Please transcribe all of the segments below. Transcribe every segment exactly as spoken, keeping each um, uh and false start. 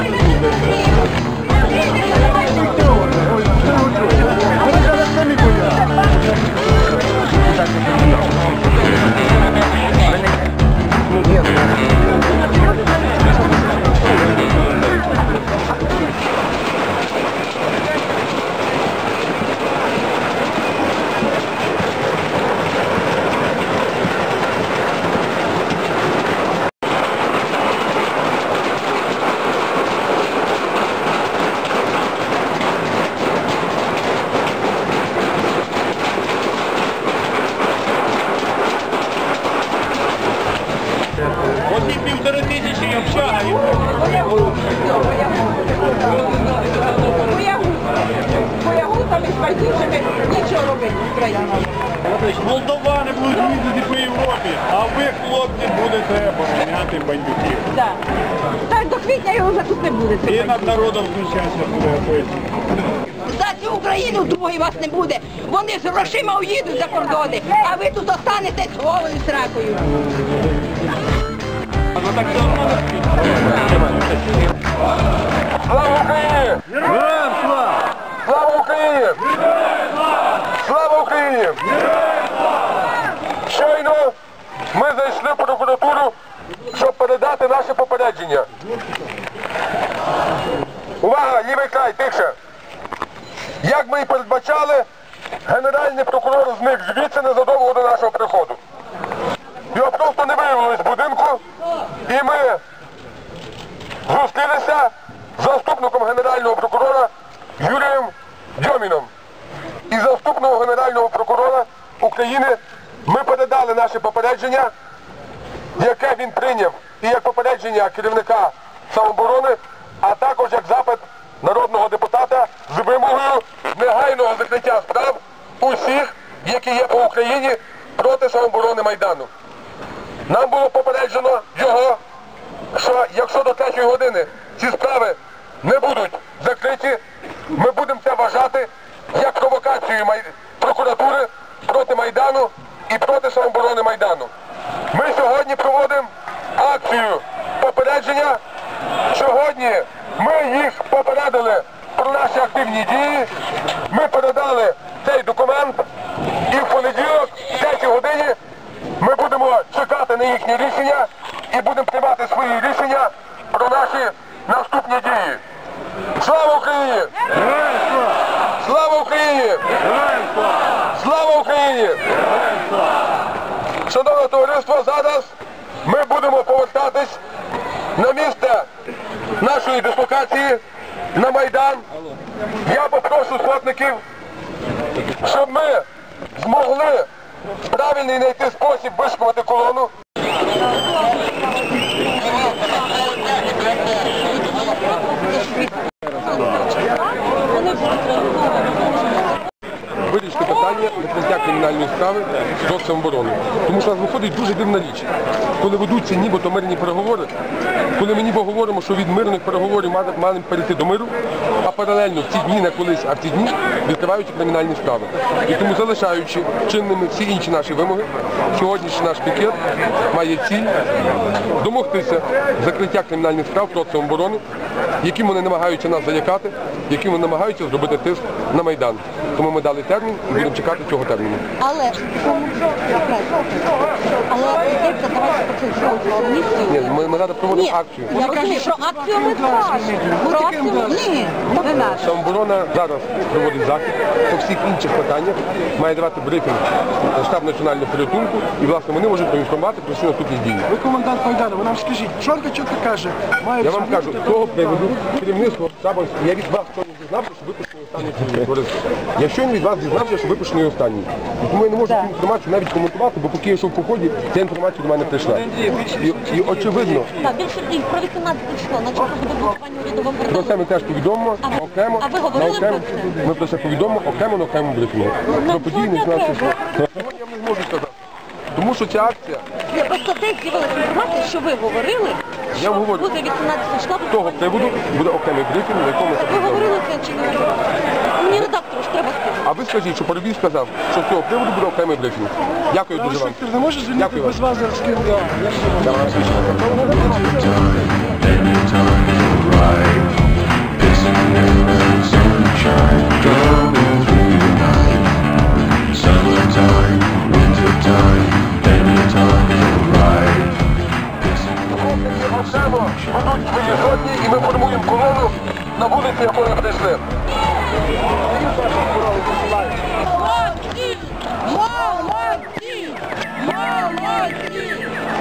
Оці півтори тисячі общага. Боягузами, байдужими, нічого робити в Україні. Молдовани будуть їздити по Європі, а ви, хлопці, будете обороняти бандюків. Так. Так, до квітня його вже тут не буде. І над народом знущатися буде описано. За цю Україну другої вас не буде. Вони з грошима уїдуть за кордони, а ви тут останетесь голою сракою. Слава Україні! Героям слава! Слава Україні! Слава Україні! Щойно ми зайшли в прокуратуру, щоб передати наше попередження. Увага, лівий край, тихше! Як ми і передбачали, генеральний прокурор зник звідси незадовго до нашого приходу. Його просто не виявилось в будинку, і ми зустрілися з заступником генерального прокурора Юрієм Дьоміном. І заступного генерального прокурора України ми передали наше попередження, яке він прийняв і як попередження керівника самооборони, а також як запит народного депутата з вимогою негайного закриття справ усіх, які є по Україні проти самооборони Майдану. Нам було попереджено його, що якщо до третьої години ці справи не будуть закриті, ми будемо це вважати як провокацію прокуратури проти Майдану і проти самооборони Майдану. Ми сьогодні проводимо акцію попередження. Сьогодні ми їх попередили про наші активні дії. Ми передали цей документ і в понеділок, в третій годині, ми будемо чекати на їхні рішення і будемо приймати свої рішення про наші наступні дії. Слава Україні! Слава Україні! Слава Україні! Шановне товариство, зараз ми будемо повертатись на місце нашої дислокації, на Майдан. Я попрошу сотників, щоб ми змогли в правильний знайти спосіб вишкувати колону. Вирішити питання відкриття кримінальної справи з самооборони. Тому що у нас виходить дуже дивна річ. Коли ведуться нібито мирні переговори, коли ми ніби говоримо, що від мирних переговорів маємо перейти до миру, а паралельно в ці дні, не колись, а в ці дні відкриваються кримінальні справи. І тому, залишаючи чинними всі інші наші вимоги, сьогоднішній наш пікет має ціль домогтися закриття кримінальних справ проти самооборони, яким вони намагаються нас залякати, яким вони намагаються зробити тиск на Майдан. Тому ми дали термін і будемо чекати цього терміну. Але, але йдеться, давайте почнемо з місця. Ні, ми, ми зараз проводимо акцію. Я розумію, що акцію ми скажемо. Про акцію ні, не наша. Самооборона зараз проводить захід по всіх інших питаннях, має давати брифінг штаб національного порятунку і, власне, вони можуть проінформувати про всі наступні дії. Ви комендант Майдану, ви нам скажіть, чорка чітко каже, має... Я вам кажу, з того приводу керівництво штабу, я від вас щойно дізнався, що випущений останній товариство. Я щойно від вас дізнався, що випущений останній. І тому я не можу цю інформацію навіть коментувати, бо поки я йшов по ході, ця інформація до мене прийшла. І, і очевидно... Так, більше про вісімнадцяте число, начебто буде блокування урядового Про передову. це ми теж повідомимо окремо, а ви говорили на окремо, про це? ми про це повідомимо окремо на окремому брифінгу. Про події не знаю, що сьогодні я не можу сказати. Тому що ця акція... Ні, просто десь з'явилася інформація, що ви говорили, Я що говорю. буде вісімнадцятого числа. З того приводу буде окремий брифінг, на якому це Ви повідомимо. говорили це чи не говорили? Мені редактору ж треба сказати. А ви скажіть, що Парубій сказав, що з цього приводу буде окремий брифінг. Дякую дуже вам. Ти не можеш звільнити Дякую без вас зараз кинути? Дякую. Anytime you ride кладуть свої жодні, і ми формуємо колону на вулиці, якою ми прийшли. Молодці! Молодці! Молодці!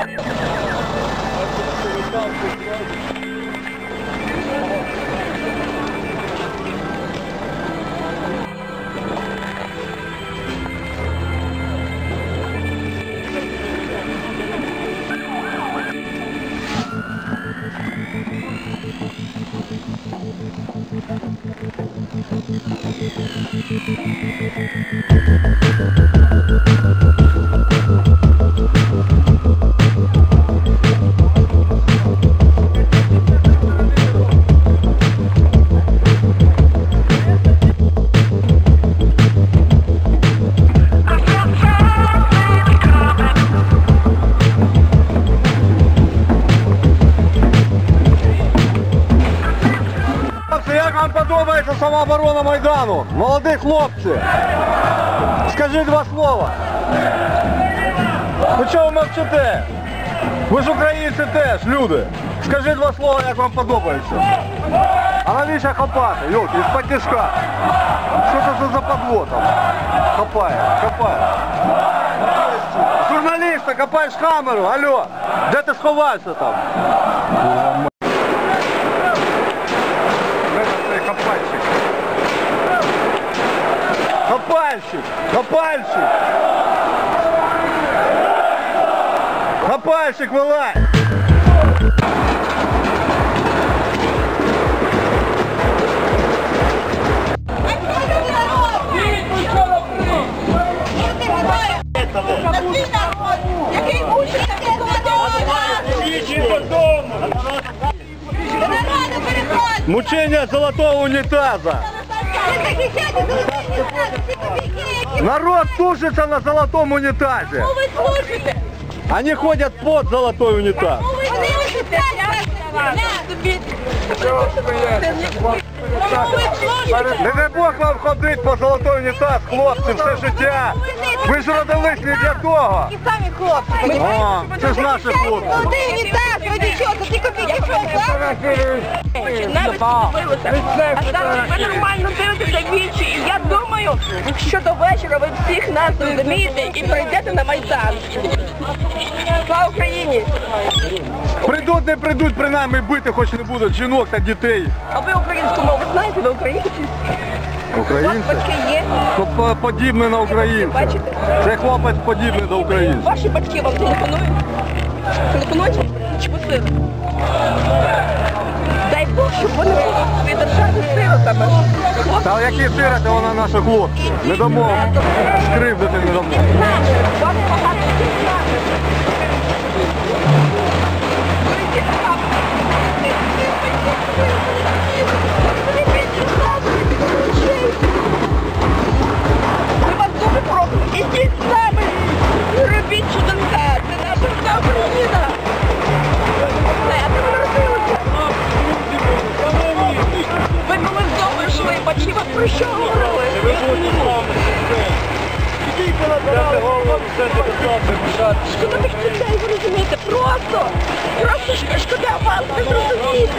Як вам подобається самооборона Майдану? Молоді хлопці, скажіть два слова. Ну чого ви мовчите? Ви ж українці теж, люди. Скажіть два слова, як вам подобається. А навіщо хапати? Йолки, із-під тишка. Що це за западло там? Хапає, хапає. Журналіста, копаєш камеру, алло, де ти сховався там? Копальщик. Копальщик. Копальщик. Копальщик, вылазь. Який мучить, такий додому! Мучение золотого унитаза. Народ тушится на золотом унитазе. Ви служите! Они ходят под золотой унитаз. Ви служите! Не дай Бог вам ходить по золотой унітаз, хлопці, все життя. Ви ж родились не для того. І самі хлопці. О, це ж наші хлопці. Золотий унітаз, ви дівчата, ті копійки, що так? А зараз ви нормально дивитеся вічі, і я думаю, що до вечора ви всіх нас зрозумієте і прийдете на Майдан. Слава Україні! Прийдуть, не прийдуть, принаймні бити хоч не будуть жінок та дітей. А ви українську мову знаєте, ви українці? Українці? Батьки є? То по- подібний на українця. Бачите? Цей хлопець подібний до українця. Ваші батьки вам телефонують? Телефонують? Чи посили? Дай Бог, щоб вони були в своїй державі сиротами. Та які сироти, вона наша хлопці. Не дамо, скривдити не дамо. Вам багато знати. Ми вас дуже просимо, ідіть з нами, робіть чудеса, це наша вся Україна. А де ви народилися? Ви коли вдома йшли, батьки вас про що говорили? Шкода тих дітей, ви розумієте, просто, просто шк- шкода вас, ви зрозумієте.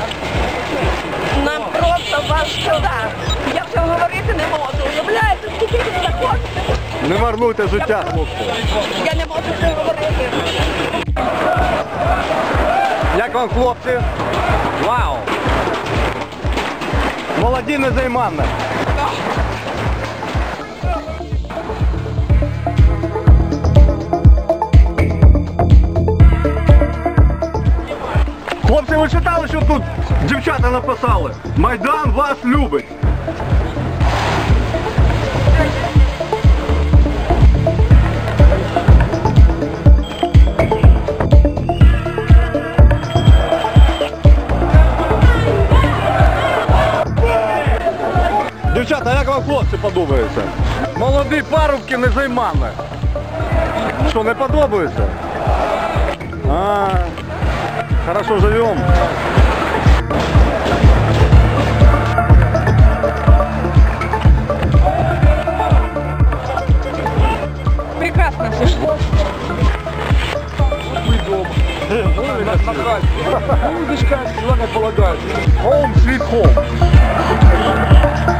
Нам просто вас шкода. Я вже говорити не можу, уявляєте, скільки ви знаходите? Не марнуйте життя, хлопці. Я не можу це говорити. Як вам, хлопці? Вау! Молоді незайманні. Хлопці, ви читали, що тут дівчата написали? Майдан вас любить. Дівчата, як вам хлопці подобається? Молоді парубки незайманні. Що, не подобається? А, хорошо живем. Прекрасно. Мы дома. Удочка, как полагается. Home sweet home.